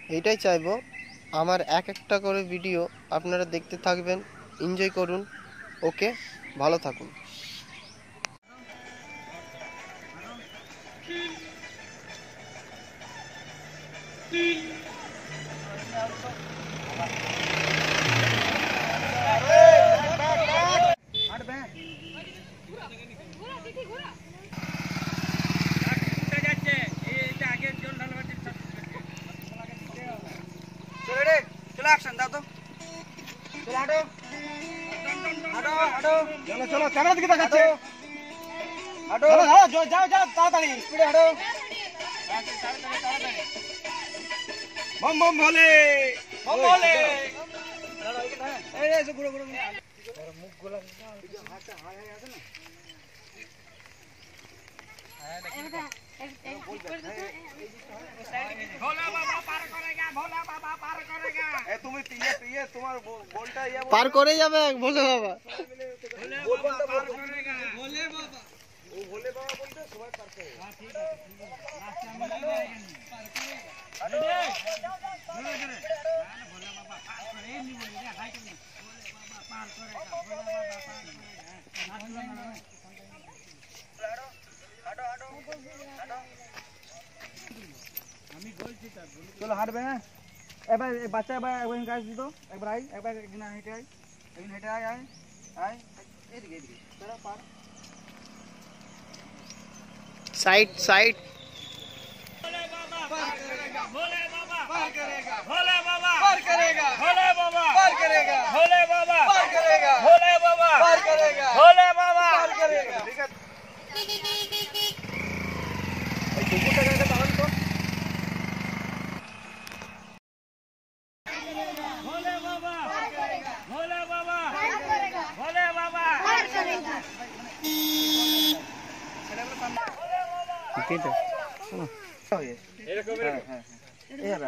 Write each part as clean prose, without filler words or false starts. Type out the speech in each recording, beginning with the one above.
এইটাই চাইবো, আমার এক একটা করে ভিডিও আপনারা দেখতে থাকবেন, এনজয় করুন। ওকে, ভালো থাকুন। চলো ক্যামেরা দিকে দেখাচ্ছে। হাঁটো যাও যাও তাড়াতাড়ি স্পিডে হাঁটো। বম বম ভোলে বম ভোলে। এই এই ঘুরো ঘুরো মুখ গোলা হাতে হাই হাই আছে না। भोला बाबा पार करेगा, भोला बाबा पार करेगा। ए তুমি ये তোমার বলটা পার করে যাবে ভোলে বাবা। भोले बाबा पार करेगा, भोले बाबा। वो भोले बाबा बोलते সবাই পার করে। हां ठीक है, रास्ते में नहीं आएगा, पार करेगा। अरे धीरे धीरे भोले बाबा पार करे नहीं बोल रहे हाय करने। भोले बाबा पार करेगा, भोले बाबा पार करेगा। चलो हाथ में एक बार बच्चा एक बार गाइस दी दो एक बार आई एक बार गिना हेटे आई लेकिन हेटे आई आई आई ये दिखे चलो पार साइड साइड। भोले बाबा पार करेगा, भोले बाबा पार करेगा, भोले बाबा पार करेगा, भोले बाबा पार करेगा, भोले बाबा पार करेगा, भोले बाबा पार करेगा, भोले बाबा पार करेगा। ठीक है भोले बाबा पार करेगा, भोले बाबा पार करेगा, भोले बाबा पार करेगा। ठीक है सुनो এরকম হ্যাঁ এই হবে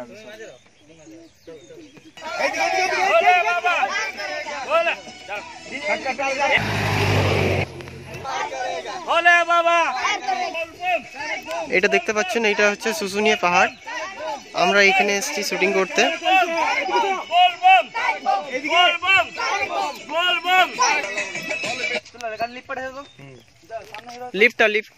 ভোলে বাবা ভোলে ভোলে বাবা। এটা দেখতে পাচ্ছেন, এটা হচ্ছে শুশুনিয়া পাহাড়। আমরা এখানে এসেছি শুটিং করতে। লিফটটা লিফট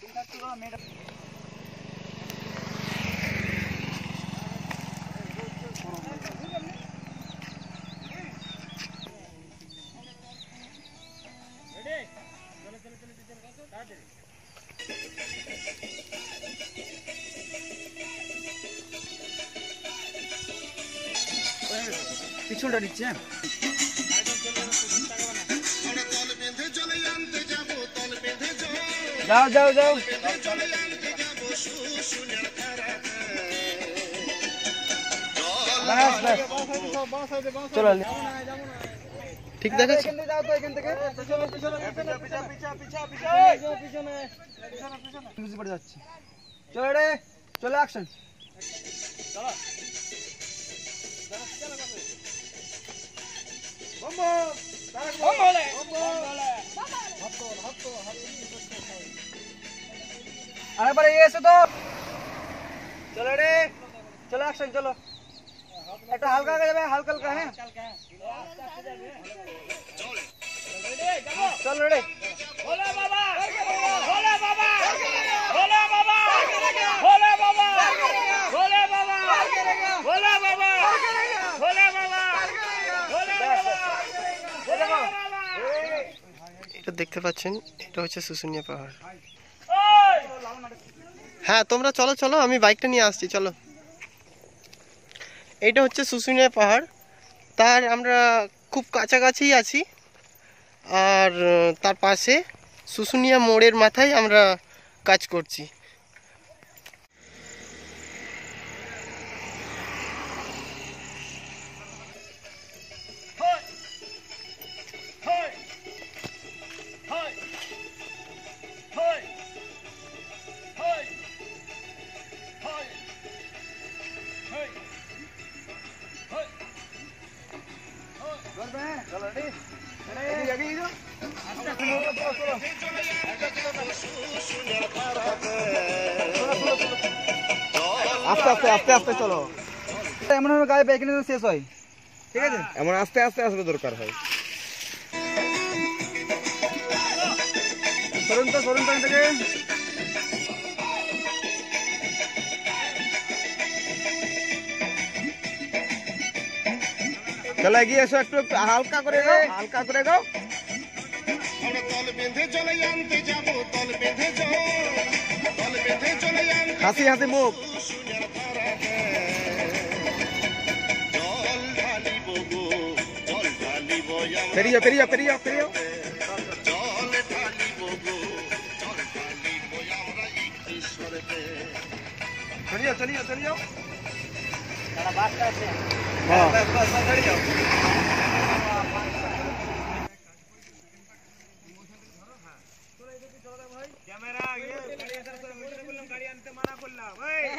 পিছনটা নিচ্ছে। যাও যাও যাও চলো ঠিক দেখাচ্ছে। যাও তো এখান থেকে পিছনে পিছনে পিছনে পিছনে পিছনে পড়ে যাচ্ছে। চলো রে চলো অ্যাকশন চলো আরেকবার এসে তো চলো রে চলো অ্যাকশন চলো একটা হালকা হয়ে যাবে হালকা হালকা হ্যাঁ চলো রে ভোলে বাবা ভোলে বাবা ভোলে বাবা ভোলে বাবা ভোলে বাবা ভোলে বাবা ভোলে বাবা ভোলে বাবা। এটা দেখতে পাচ্ছেন, এটা হচ্ছে শুশুনিয়া পাহাড়। হ্যাঁ তোমরা চলো চলো, আমি বাইকটা নিয়ে আসছি চলো। এইটা হচ্ছে শুশুনিয়া পাহাড়, তার আমরা খুব কাছাকাছি আছি। আর তার পাশে শুশুনিয়া মোড়ের মাথায় আমরা কাজ করছি। আস্তে আস্তে আস্তে আস্তে চলো। এমন ভাবে গায়ে পায়খানা যেন শেষ হয়, ঠিক আছে? এমন আস্তে আস্তে আসলে দরকার হয়। সরুন তো থেকে চলো এগিয়ে এসো, একটু একটু হালকা করে গো, হালকা করে গো। আমরা তল বেঁধে চলে আনতে যাব, তল বেঁধে চল, তল বেঁধে চলে আনতে হাসি হাসি মুখ। সুনের ধারাতে জল ঢালিব গো, জল ঢালিব আমরা, পেরিয়ে পেরিয়ে পেরিয়ে পেরিয়ে জল ঢালিব গো, জল ঢালিব আমরা ঈশ্বরেতে। চলিও চলিও চলিও। হ্যাঁ ক্যামেরা গাড়ি আসার সময় মিটার করলাম, গাড়ি আনতে মানা করলাম।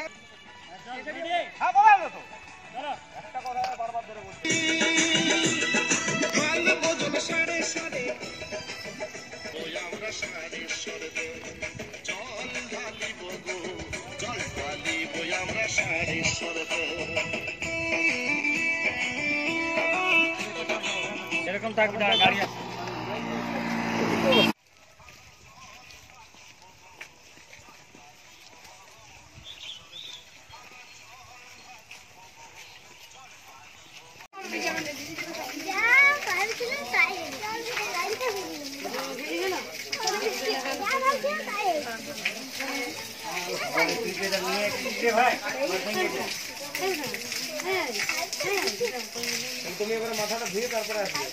ঢালব জল সাড়ে সাড়ে, ওই আমরা সাড়ে সরবে, জল ঢালিব গো, জল ঢালিব আমরা সাড়ে সরবে। এরকম থাকবে না গাড়ি তুমি এবার মাথাটা ধুয়ে তারপরে আসবে।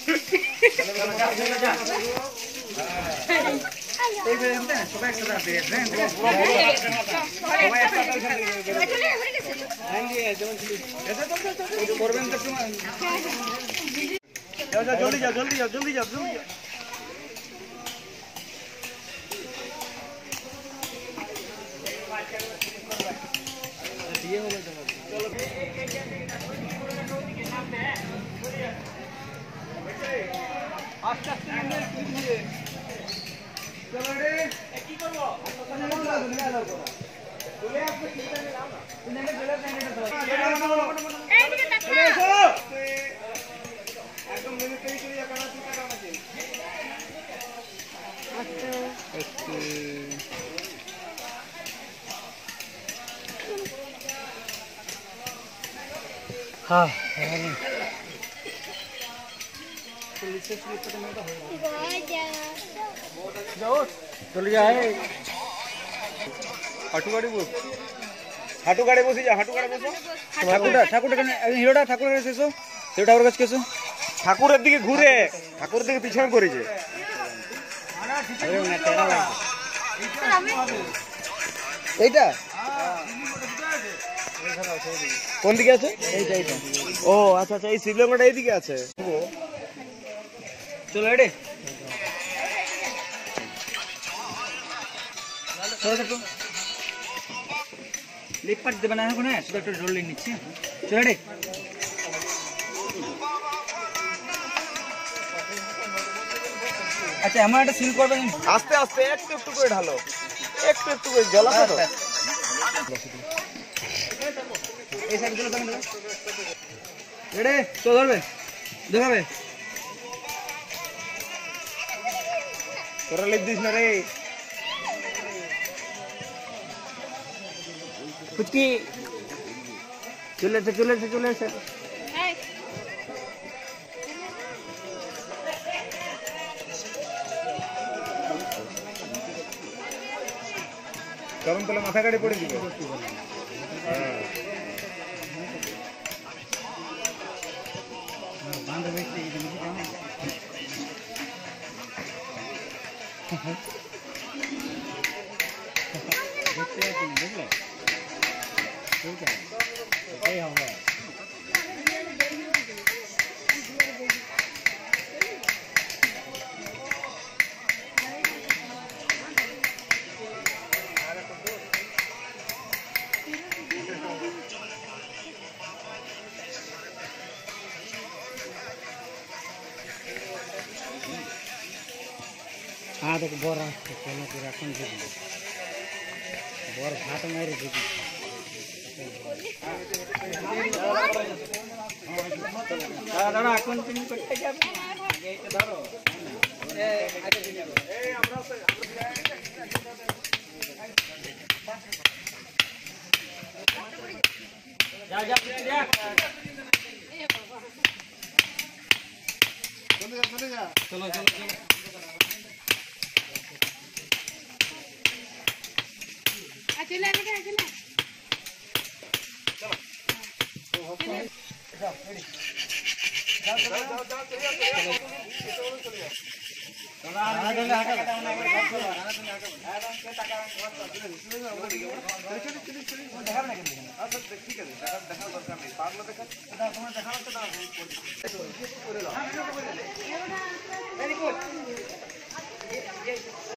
সবাই একসাথে করবেন তো একটু। যাও যাও, জলদি যাও জলদি যাও জলদি যাও জলদি যাও। আস্তে আস্তে চলো রে, কি করবো? একদম মিনিট তৈরি করে যাবে না, ঠিক আছে? হ্যাঁ চলে যায়। হাঁটু গাড়ি বস, হাঁটু গাড়ি বসে যা, হাঁটু গাড়ি বসো। ঠাকুরটা হিরোটা ঠাকুরের কাছে এসো, হিরো ঠাকুরের কাছে এসো। ঠাকুরের দিকে ঘুরে, ঠাকুরের দিকে পিছনে পড়েছে। এইটা কোন দিকে আছে? এইটা এইটা ও আচ্ছা আচ্ছা, এই শিবলিঙ্গটা এইদিকে আছে। চলো রেডি, লিপ পাট দেবে না এখন, শুধু একটু রোলিং নিচ্ছি। চলো রেডি, আচ্ছা এমন একটা সিল করবেন। আস্তে আস্তে একটু একটু করে ঢালো, একটু একটু করে জল আছে তো। এই সাইড গুলো দেবেন, রেডি তো ধরবে, দেখাবে। তোরা লিপ দিস না রে। ফুচকি চলে এসে চলে এসে চলে এসে গরম তেলে মাথা গাড়ি পড়ে দিবে। हाँ देखो बोर रास्ते चलो फिर अपन देखो बोर घाट मेरे देखो দাঁড়া কন্টিনিউ করতে যাবে এইটা ধরো আগে দিকে এই আমরা যা যা চলে যা চলো চলো চলো चला बेटा चला चलो